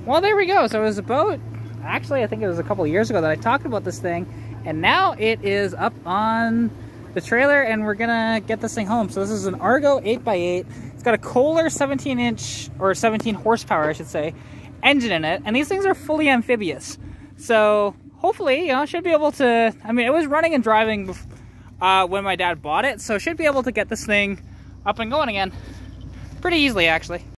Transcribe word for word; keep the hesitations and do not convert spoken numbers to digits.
Well, there we go. So it was about, actually, I think it was a couple of years ago that I talked about this thing, and now it is up on the trailer, and we're gonna get this thing home. So this is an Argo eight by eight. It's got a Kohler seventeen inch, or seventeen horsepower, I should say, engine in it, and these things are fully amphibious. So hopefully, you know, should be able to, I mean, it was running and driving uh, when my dad bought it, so should be able to get this thing up and going again pretty easily, actually.